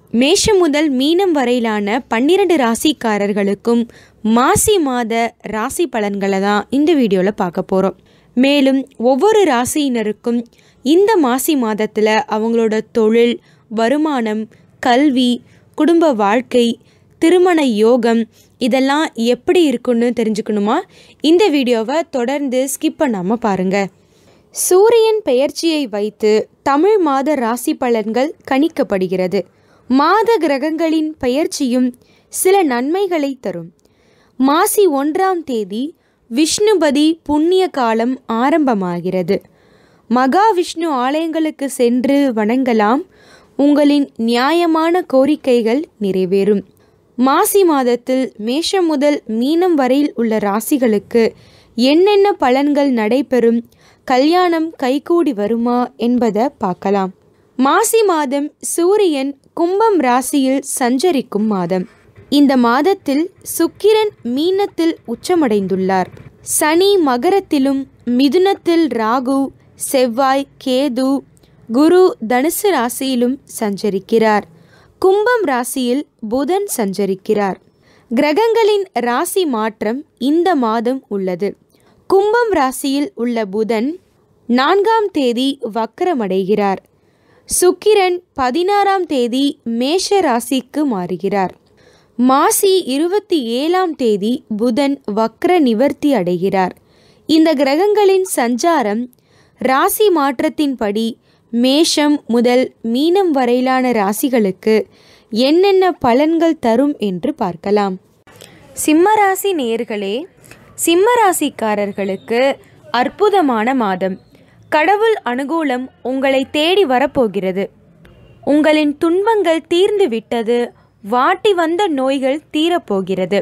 மேஷம் முதல் மீனம் வரையிலான 12 ராசிக்காரர்களுக்கும் மாசி மாத ராசி பலன்களை தான் இந்த வீடியோவில் பார்க்க போகிறோம். மேலும் ஒவ்வொரு ராசியினருக்கும் இந்த மாசி மாதத்தில் அவங்களோட தொழில், வருமானம், கல்வி, குடும்ப வாழ்க்கை, திருமண யோகம் இதெல்லாம் எப்படி இருக்குன்னு தெரிஞ்சுக்கணுமா? இந்த வீடியோவை தொடர்ந்து ஸ்கிப் பண்ணாமல் பாருங்கள். சூரியன் பெயர்ச்சியை வைத்து தமிழ் மாத ராசி பலன்கள் கணிக்கப்படுகிறது. மாத கிரகங்களின் பெயர்ச்சியும் சில நன்மைகளை தரும். மாசி 1ஆம் தேதி விஷ்ணுபதி புண்ணிய காலம் ஆரம்பமாகிறது. மகாவிஷ்ணு ஆலயங்களுக்கு சென்று வணங்கலாம். உங்களின் நியாயமான கோரிக்கைகள் நிறைவேறும். மாசி மாதத்தில் மேஷம் முதல் மீனம் வரையில் உள்ள ராசிகளுக்கு என்னென்ன பலன்கள் நடைபெறும், கல்யாணம் கைகூடி வருமா என்பதை பார்க்கலாம். மாசி மாதம் சூரியன் கும்பம் ராசியில் சஞ்சரிக்கும் மாதம். இந்த மாதத்தில் சுக்கிரன் மீனத்தில் உச்சமடைந்துள்ளார். சனி மகரத்திலும், மிதுனத்தில் ராகு, செவ்வாய், கேது, குரு தனுசு ராசியிலும் சஞ்சரிக்கிறார். கும்பம் ராசியில் புதன் சஞ்சரிக்கிறார். கிரகங்களின் ராசி மாற்றம் இந்த மாதம் உள்ளது. கும்பம் ராசியில் உள்ள புதன் 4ஆம் தேதி வக்ரமடைகிறார். சுக்கிரன் 16ஆம் தேதி மேஷ ராசிக்கு மாறுகிறார். மாசி 27ஆம் தேதி புதன் வக்ர நிவர்த்தி அடைகிறார். இந்த கிரகங்களின் சஞ்சாரம் ராசி மாற்றத்தின்படி மேஷம் முதல் மீனம் வரையிலான ராசிகளுக்கு என்னென்ன பலன்கள் தரும் என்று பார்க்கலாம். சிம்மராசி நேயர்களே, சிம்மராசிக்காரர்களுக்கு அற்புதமான மாதம். கடவுள் அனுகூலம் உங்களை தேடி வரப்போகிறது. உங்களின் துன்பங்கள் தீர்ந்து விட்டது. வாட்டி வந்த நோய்கள் தீரப்போகிறது.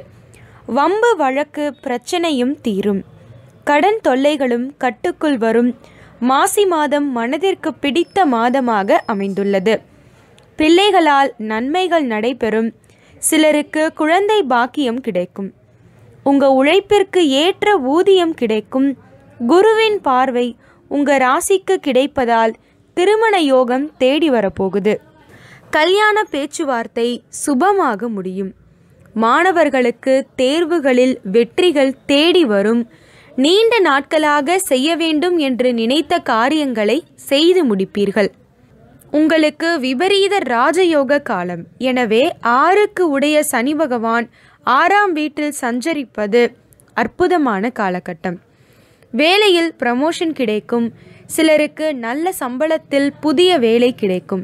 வம்பு வழக்கு பிரச்சனையும் தீரும். கடன் தொல்லைகளும் கட்டுக்குள் வரும். மாசி மாதம் மனதிற்கு பிடித்த மாதமாக அமைந்துள்ளது. பிள்ளைகளால் நன்மைகள் நடைபெறும். சிலருக்கு குழந்தை பாக்கியம் கிடைக்கும். உங்கள் உழைப்பிற்கு ஏற்ற ஊதியம் கிடைக்கும். குருவின் பார்வை உங்கள் ராசிக்கு கிடைப்பதால் திருமண யோகம் தேடி வரப்போகுது. கல்யாண பேச்சுவார்த்தை சுபமாக முடியும். மாணவர்களுக்கு தேர்வுகளில் வெற்றிகள் தேடி வரும். நீண்ட நாட்களாக செய்ய வேண்டும் என்று நினைத்த காரியங்களை செய்து முடிப்பீர்கள். உங்களுக்கு விபரீத ராஜயோக காலம். எனவே 6க்கு உடைய சனி பகவான் 6ஆம் வீட்டில் சஞ்சரிப்பது அற்புதமான காலகட்டம். வேலையில் ப்ரமோஷன் கிடைக்கும். சிலருக்கு நல்ல சம்பளத்தில் புதிய வேலை கிடைக்கும்.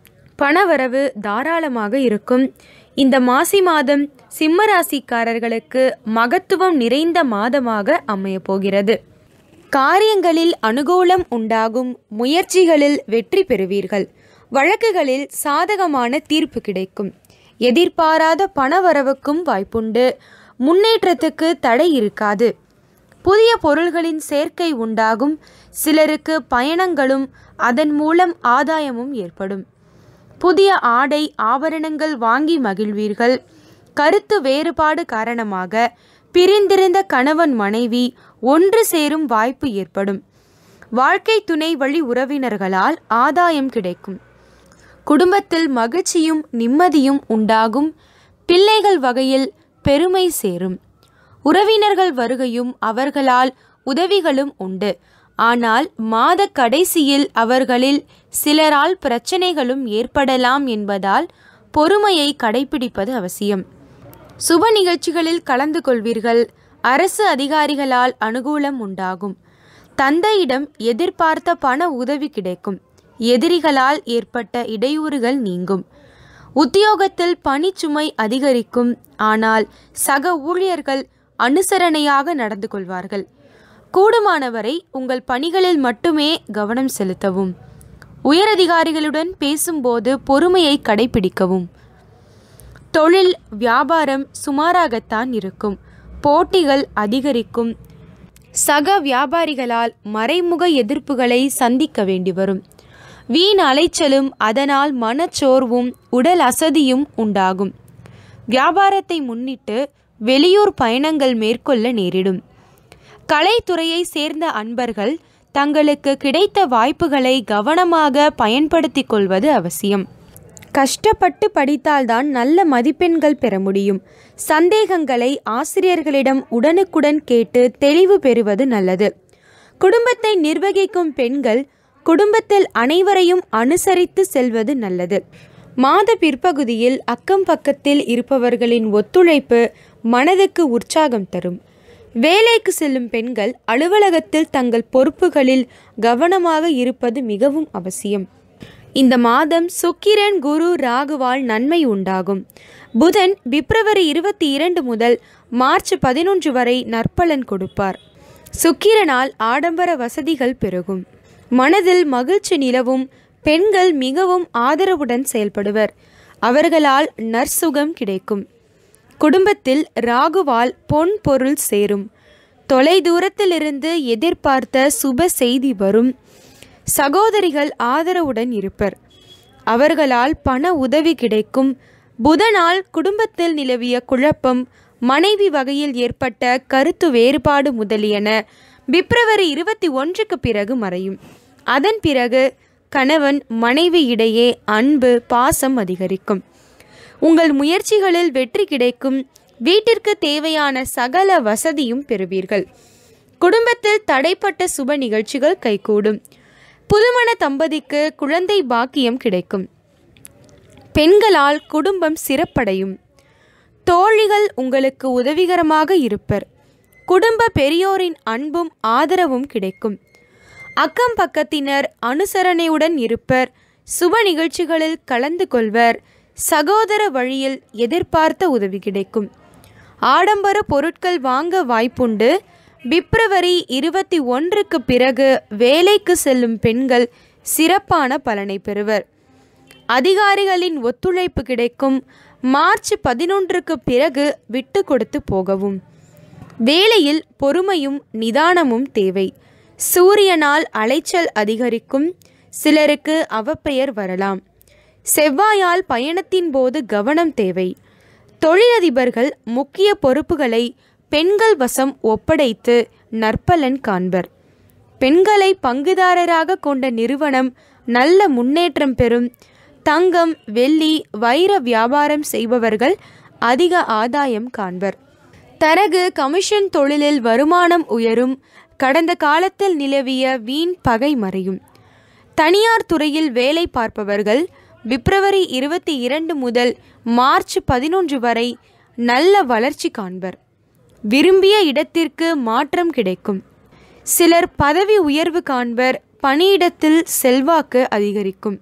பணவரவு தாராளமாக இருக்கும். இந்த மாசி மாதம் சிம்மராசிக்காரர்களுக்கு மகத்துவம் நிறைந்த மாதமாக அமையப் போகிறது. காரியங்களில் அனுகூலம் உண்டாகும். முயற்சிகளில் வெற்றி பெறுவீர்கள். வழக்குகளில் சாதகமான தீர்ப்பு கிடைக்கும். எதிர்பாராத பணவரவுக்கும் வாய்ப்புண்டு. முன்னேற்றத்துக்கு தடை இருக்காது. புதிய பொருள்களின் சேர்க்கை உண்டாகும். சிலருக்கு பயணங்களும் அதன் மூலம் ஆதாயமும் ஏற்படும். புதிய ஆடை ஆபரணங்கள் வாங்கி மகிழ்வீர்கள். கருத்து வேறுபாடு காரணமாக பிரிந்திருந்த கணவன் மனைவி ஒன்று சேரும் வாய்ப்பு ஏற்படும். வாழ்க்கை துணை வழி உறவினர்களால் ஆதாயம் கிடைக்கும். குடும்பத்தில் மகிழ்ச்சியும் நிம்மதியும் உண்டாகும். பிள்ளைகள் வகையில் பெருமை சேரும். உறவினர்கள் வருகையும் அவர்களால் உதவிகளும் உண்டு. ஆனால் மாத கடைசியில் அவர்களில் சிலரால் பிரச்சனைகளும் ஏற்படலாம் என்பதால் பொறுமையை கடைபிடிப்பது அவசியம். சுப நிகழ்ச்சிகளில் கலந்து கொள்வீர்கள். அரசு அதிகாரிகளால் அனுகூலம் உண்டாகும். தந்தையிடம் எதிர்பார்த்த பண உதவி கிடைக்கும். எதிரிகளால் ஏற்பட்ட இடையூறுகள் நீங்கும். உத்தியோகத்தில் பணிச்சுமை அதிகரிக்கும். ஆனால் சக ஊழியர்கள் அனுசரணையாக நடந்து கொள்வார்கள். கூடுமானவரை உங்கள் பணிகளில் மட்டுமே கவனம் செலுத்தவும். உயரதிகாரிகளுடன் பேசும்போது பொறுமையை கடைபிடிக்கவும். தொழில் வியாபாரம் சுமாராகத்தான் இருக்கும். போட்டிகள் அதிகரிக்கும். சக வியாபாரிகளால் மறைமுக எதிர்ப்புகளை சந்திக்க வேண்டி வரும். வீண் அலைச்சலும் அதனால் மனச்சோர்வும் உடல் அசதியும் உண்டாகும். வியாபாரத்தை முன்னிட்டு வெளியூர் பயணங்கள் மேற்கொள்ள நேரிடும். கலைத்துறையை சேர்ந்த அன்பர்கள் தங்களுக்கு கிடைத்த வாய்ப்புகளை கவனமாக பயன்படுத்தி கொள்வது அவசியம். கஷ்டப்பட்டு படித்தால்தான் நல்ல மதிப்பெண்கள் பெற முடியும். சந்தேகங்களை ஆசிரியர்களிடம் உடனுக்குடன் கேட்டு தெளிவு பெறுவது நல்லது. குடும்பத்தை நிர்வகிக்கும் பெண்கள் குடும்பத்தில் அனைவரையும் அனுசரித்து செல்வது நல்லது. மாத பிற்பகுதியில் அக்கம் பக்கத்தில் இருப்பவர்களின் ஒத்துழைப்பு மனதுக்கு உற்சாகம் தரும். வேலைக்கு செல்லும் பெண்கள் அலுவலகத்தில் தங்கள் பொறுப்புகளில் கவனமாக இருப்பது மிகவும் அவசியம். இந்த மாதம் சுக்கிரன் குரு ராகுவால் நன்மை உண்டாகும். புதன் பிப்ரவரி 22 முதல் மார்ச் 11 வரை நற்பலன் கொடுப்பார். சுக்கிரனால் ஆடம்பர வசதிகள் பெருகும். மனதில் மகிழ்ச்சி நிலவும். பெண்கள் மிகவும் ஆதரவுடன் செயல்படுவர். அவர்களால் நற்சுகம் கிடைக்கும். குடும்பத்தில் ராகுவால் பொன் பொருள் சேரும். தொலைதூரத்திலிருந்து எதிர்பார்த்த சுப செய்தி வரும். சகோதரிகள் ஆதரவுடன் இருப்பர். அவர்களால் பண உதவி கிடைக்கும். புதனால் குடும்பத்தில் நிலவிய குழப்பம், மனைவி வகையில் ஏற்பட்ட கருத்து வேறுபாடு முதலியன பிப்ரவரி 21க்கு பிறகு மறையும். அதன் பிறகு கணவன் மனைவி இடையே அன்பு பாசம் அதிகரிக்கும். உங்கள் முயற்சிகளில் வெற்றி கிடைக்கும். வீட்டிற்கு தேவையான சகல வசதியும் பெறுவீர்கள். குடும்பத்தில் தடைப்பட்ட சுப நிகழ்ச்சிகள் கைகூடும். புதுமண தம்பதிக்கு குழந்தை பாக்கியம் கிடைக்கும். பெண்களால் குடும்பம் சிறப்படையும். தோழிகள் உங்களுக்கு உதவிகரமாக இருப்பர். குடும்ப பெரியோரின் அன்பும் ஆதரவும் கிடைக்கும். அக்கம் பக்கத்தினர் அனுசரணையுடன் இருப்பர். சுப நிகழ்ச்சிகளில் கலந்து கொள்வர். சகோதர வழியில் எதிர்பார்த்த உதவி கிடைக்கும். ஆடம்பர பொருட்கள் வாங்க வாய்ப்புண்டு. பிப்ரவரி 21க்கு பிறகு வேலைக்கு செல்லும் பெண்கள் சிறப்பான பலனை பெறுவர். அதிகாரிகளின் ஒத்துழைப்பு கிடைக்கும். மார்ச் 11க்கு பிறகு விட்டு கொடுத்து போகவும். வேலையில் பொறுமையும் நிதானமும் தேவை. சூரியனால் அலைச்சல் அதிகரிக்கும். சிலருக்கு அவப்பெயர் வரலாம். செவ்வாயால் பயணத்தின் போது கவனம் தேவை. தொழிலதிபர்கள் முக்கிய பொறுப்புகளை பெண்கள் வசம் ஒப்படைத்து நற்பலன் காண்பர். பெண்களை பங்குதாரராக கொண்ட நிறுவனம் நல்ல முன்னேற்றம் பெறும். தங்கம் வெள்ளி வைர வியாபாரம் செய்பவர்கள் அதிக ஆதாயம் காண்பர். தரகு கமிஷன் தொழிலில் வருமானம் உயரும். கடந்த காலத்தில் நிலவிய வீண் பகை மறையும். தனியார் துறையில் வேலை பார்ப்பவர்கள் பிப்ரவரி 22 முதல் மார்ச் 11 வரை நல்ல வளர்ச்சி காண்பர். விரும்பிய இடத்திற்கு மாற்றம் கிடைக்கும். சிலர் பதவி உயர்வு காண்பர். பணியிடத்தில் செல்வாக்கு அதிகரிக்கும்.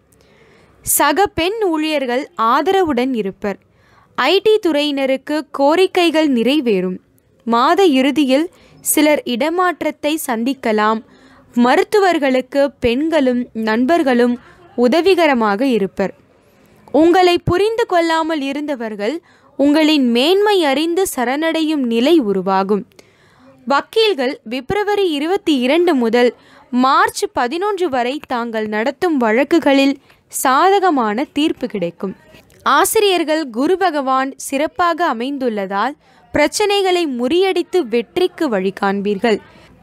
சக பெண் ஊழியர்கள் ஆதரவுடன் இருப்பர். ஐடி துறையினருக்கு கோரிக்கைகள் நிறைவேறும். மாத இறுதியில் சிலர் இடமாற்றத்தை சந்திக்கலாம். மருத்துவர்களுக்கு பெண்களும் நண்பர்களும் உதவிகரமாக இருப்பர். உங்களை புரிந்து கொள்ளாமல் இருந்தவர்கள் உங்களின் மேன்மை அறிந்து சரணடையும் நிலை உருவாகும். வக்கீல்கள் பிப்ரவரி 22 முதல் மார்ச் 11 வரை தாங்கள் நடத்தும் வழக்குகளில் சாதகமான தீர்ப்பு கிடைக்கும். ஆசிரியர்கள் குரு பகவான் சிறப்பாக அமைந்துள்ளதால் பிரச்சனைகளை முறியடித்து வெற்றிக்கு வழி காண்பீர்கள்.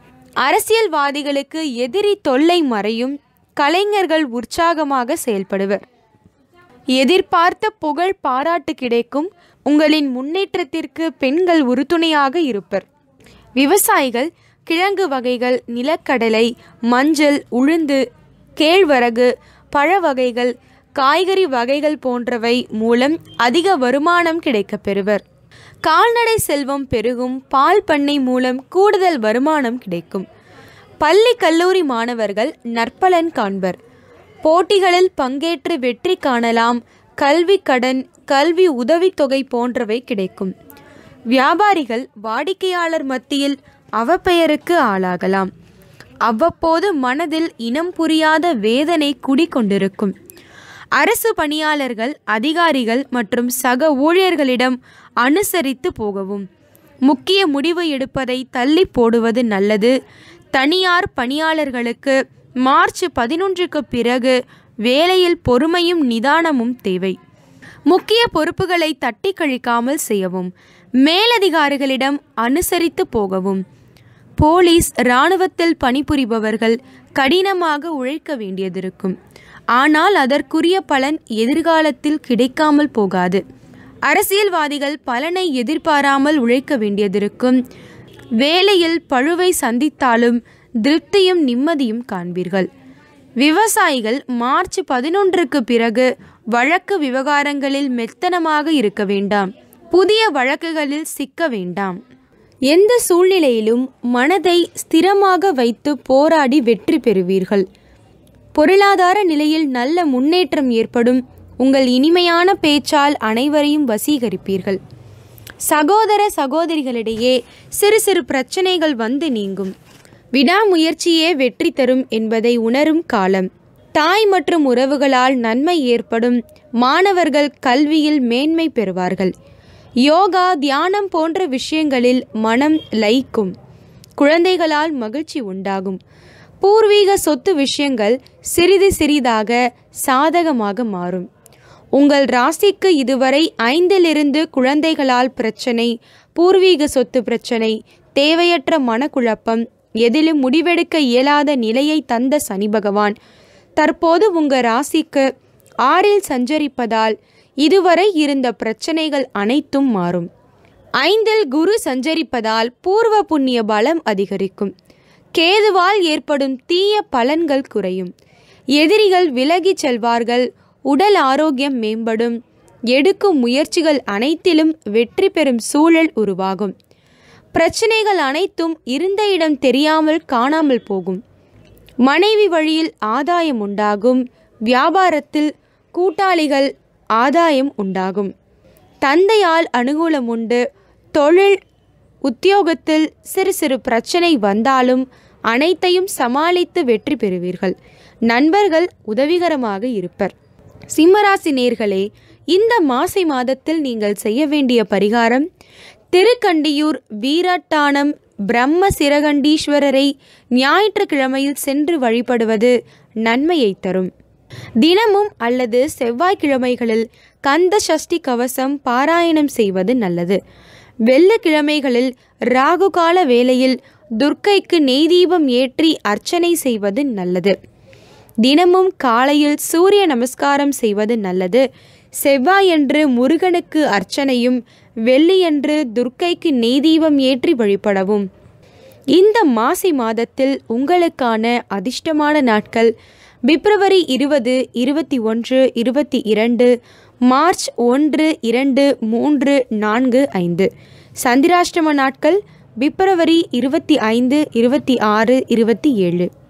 அரசியல்வாதிகளுக்கு எதிரி தொல்லை மறையும். கலைஞர்கள் உற்சாகமாக செயல்படுவர். எதிர்பார்த்த புகழ் பாராட்டு கிடைக்கும். உங்களின் முன்னேற்றத்திற்கு பெண்கள் உறுதுணையாக இருப்பர். விவசாயிகள் கிழங்கு வகைகள், நிலக்கடலை, மஞ்சள், உளுந்து, கேழ்வரகு, பழ வகைகள், காய்கறி வகைகள் போன்றவை மூலம் அதிக வருமானம் கிடைக்கப் பெறுவர். கால்நடை செல்வம் பெருகும். பால் பண்ணை மூலம் கூடுதல் வருமானம் கிடைக்கும். பள்ளி கல்லூரி மாணவர்கள் நற்பலன் காண்பர். போட்டிகளில் பங்கேற்று வெற்றி காணலாம். கல்வி கடன், கல்வி உதவித்தொகை போன்றவை கிடைக்கும். வியாபாரிகள் வாடிக்கையாளர் மத்தியில் அவப்பெயருக்கு ஆளாகலாம். அவ்வப்போது மனதில் இனம் புரியாத வேதனை குடிக்கொண்டிருக்கும். அரசு பணியாளர்கள் அதிகாரிகள் மற்றும் சக ஊழியர்களிடம் அனுசரித்து போகவும். முக்கிய முடிவு எடுப்பதை தள்ளி போடுவது நல்லது. தனியார் பணியாளர்களுக்கு மார்ச் 11க்கு பிறகு வேலையில் பொறுமையும் நிதானமும் தேவை. முக்கிய பொறுப்புகளை தட்டி கழிக்காமல் செய்யவும். மேலதிகாரிகளிடம் அனுசரித்து போகவும். போலீஸ் இராணுவத்தில் பணிபுரிபவர்கள் கடினமாக உழைக்க வேண்டியதிருக்கும். ஆனால் அதற்குரிய பலன் எதிர்காலத்தில் கிடைக்காமல் போகாது. அரசியல்வாதிகள் பலனை எதிர்பாராமல் உழைக்க வேண்டியதிருக்கும். வேலையில் பழுவை சந்தித்தாலும் திருப்தியும் நிம்மதியும் காண்பீர்கள். விவசாயிகள் மார்ச் 11க்கு பிறகு வழக்கு விவகாரங்களில் மெத்தனமாக இருக்க வேண்டாம். புதிய வழக்குகளில் சிக்க வேண்டாம். எந்த சூழ்நிலையிலும் மனதை ஸ்திரமாக வைத்து போராடி வெற்றி பெறுவீர்கள். பொருளாதார நிலையில் நல்ல முன்னேற்றம் ஏற்படும். உங்கள் இனிமையான பேச்சால் அனைவரையும் வசீகரிப்பீர்கள். சகோதர சகோதரிகளிடையே சிறு சிறு பிரச்சனைகள் வந்து நீங்கும். விடாமுயற்சியே வெற்றி தரும் என்பதை உணரும் காலம். தாய் மற்றும் உறவுகளால் நன்மை ஏற்படும். மாணவர்கள் கல்வியில் மேன்மை பெறுவார்கள். யோகா, தியானம் போன்ற விஷயங்களில் மனம் லயிக்கும். குழந்தைகளால் மகிழ்ச்சி உண்டாகும். பூர்வீக சொத்து விஷயங்கள் சிறிது சிறிதாக சாதகமாக மாறும். உங்கள் ராசிக்கு இதுவரை 5லிருந்து குழந்தைகளால் பிரச்சனை, பூர்வீக சொத்து பிரச்சனை, தேவையற்ற மனக்குழப்பம், எதிலும் முடிவெடுக்க இயலாத நிலையை தந்த சனி பகவான் தற்போது உங்கள் ராசிக்கு 6ல் சஞ்சரிப்பதால் இதுவரை இருந்த பிரச்சனைகள் அனைத்தும் மாறும். 5ல் குரு சஞ்சரிப்பதால் பூர்வ புண்ணிய பலம் அதிகரிக்கும். கேதுவால் ஏற்படும் தீய பலன்கள் குறையும். எதிரிகள் விலகிச் செல்வார்கள். உடல் ஆரோக்கியம் மேம்படும். எடுக்கும் முயற்சிகள் அனைத்திலும் வெற்றி பெறும் சூழல் உருவாகும். பிரச்சனைகள் அனைத்தும் இருந்த இடம் தெரியாமல் காணாமல் போகும். மனைவி வழியில் ஆதாயம் உண்டாகும். வியாபாரத்தில் கூட்டாளிகள் ஆதாயம் உண்டாகும். தந்தையால் அனுகூலம் உண்டு. தொழில் உத்தியோகத்தில் சிறு சிறு பிரச்சனை வந்தாலும் அனைத்தையும் சமாளித்து வெற்றி பெறுவீர்கள். நண்பர்கள் உதவிகரமாக இருப்பர். சிம்மராசி நேர்களே, இந்த மாசி மாதத்தில் நீங்கள் செய்ய வேண்டிய பரிகாரம், திருக்கண்டியூர் வீரட்டானம் பிரம்ம சிரகண்டீஸ்வரரை ஞாயிற்றுக்கிழமையில் சென்று வழிபடுவது நன்மையை தரும். தினமும் அல்லது செவ்வாய்க்கிழமைகளில் கந்த சஷ்டி கவசம் பாராயணம் செய்வது நல்லது. வெள்ளிக்கிழமைகளில் ராகுகால வேளையில் துர்க்கைக்கு நெய்தீபம் ஏற்றி அர்ச்சனை செய்வது நல்லது. தினமும் காலையில் சூரிய நமஸ்காரம் செய்வது நல்லது. செவ்வாயன்று முருகனுக்கு அர்ச்சனையும், வெள்ளியன்று துர்க்கைக்கு நெய்தீபம் ஏற்றி வழிபடவும். இந்த மாசி மாதத்தில் உங்களுக்கான அதிர்ஷ்டமான நாட்கள் பிப்ரவரி 20, 21, 22, மார்ச் 1, 2, 3, 4, 5. சந்திராஷ்டம நாட்கள் பிப்ரவரி 25, 26, 27.